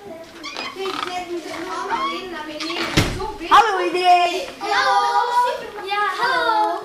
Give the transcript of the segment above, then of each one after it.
Hallo iedereen! Hallo! Ja, hallo!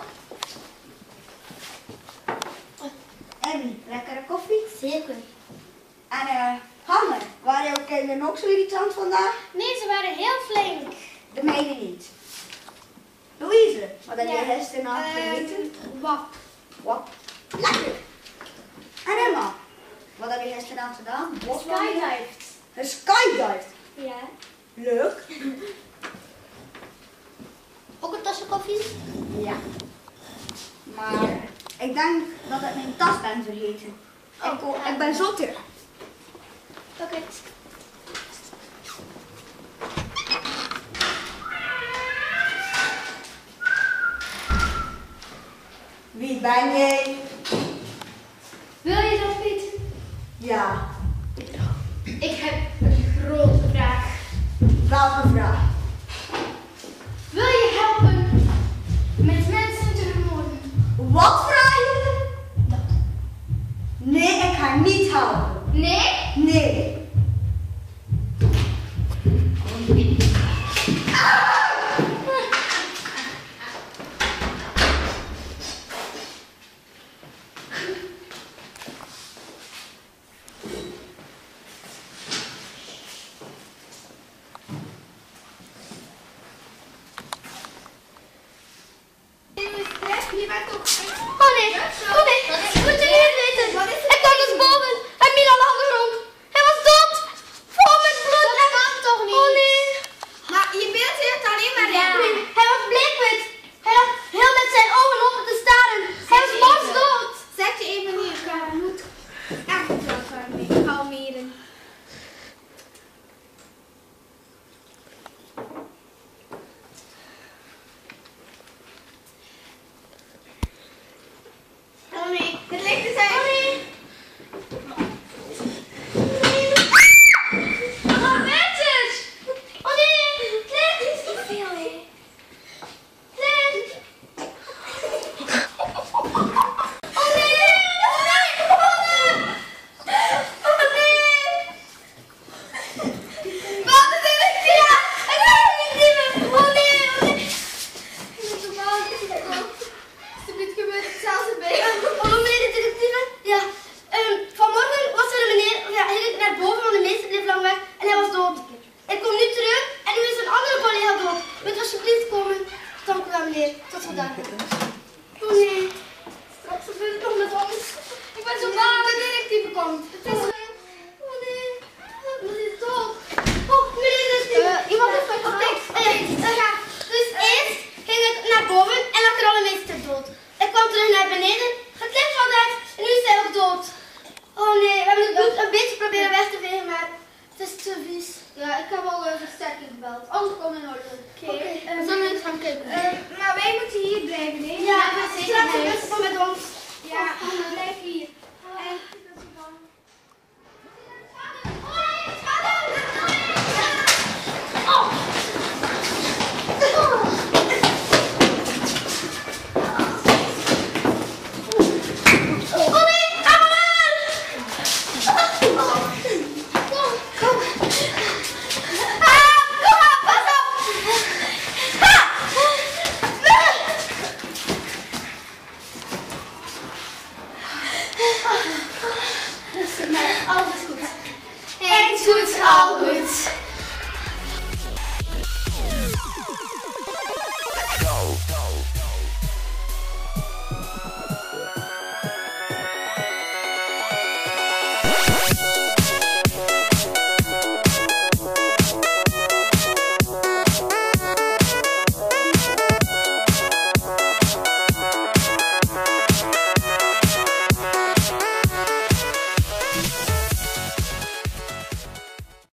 Emmy, lekkere koffie? Zeker. En Hanne, waren jouw kinderen ook zo irritant vandaag? Nee, ze waren heel flink. De mijne niet. Louise, wat heb jij gisteravond gegeten? Wat? Wat? Lekker! En Emma, wat heb je gisteravond gedaan? Skydived. Een skydive. Ja. Leuk. Ook een tasje koffie? Ja. Maar ik denk dat ik mijn tas ben vergeten. Ik ben zo terug. Oké. Wie ben jij? Wil je dat weten? Ja. Ik heb een grote vraag. Welke vraag? Wil je helpen met mensen te vermoorden? Wat vraag je? Nee, ik ga niet helpen. Nee? Nee. Je bent toch... Oh nee, moet je niet weten. Ik kwam dus boven en Milan lag er rond. Hij was dood. Vol met bloed. Dat kan toch niet? Oh nee. Maar je beeld heeft alleen maar in. Nee, hij was bleekwit. Hij lag heel met zijn ogen open te staren. Hij was monsdood. Zet je even neer, Kara. Moet echt wel kalmeren. Oh nee, het ligt te zijn. Oh nee. Wat is het? Oh nee, Clint. Dit is niet veel, hè. Clint. Oh nee. Oh nee. Oh nee. Wat is het? Ja, ik kan het niet zien. Oh nee. Oh nee. Ik ben zo bang. Alsjeblieft gebeurt het zelfs bij. Hallo meneer de directieve. Ja, vanmorgen was er een meneer, ja, hij ging naar boven, want de meester bleef lang weg en hij was dood. Ik kom nu terug en nu is een andere collega dood. Wilt u alsjeblieft komen? Dank u wel meneer, tot vandaag. Oh nee, straks gebeurt het nog met ons. Ik ben zo bang dat de directieve komt. Het is... Oh nee, wat is dood? Oh, meneer de directieve. Iemand heeft mij gevraagd. Ja, dus eerst ging ik naar boven en lag er al een meester dood. Ik kwam terug naar beneden, het licht was uit en nu is hij ook dood. Oh nee, we hebben het bloed een beetje proberen weg te vegen, maar het is te vies. Ja, ik heb al versterking gebeld. Alles komt in orde. Oké, we zullen eens gaan kijken. Maar wij moeten hier blijven, hè? Ja, straks is het met ons. Ja, blijf hier. En... Alles goed. Het doet al goed.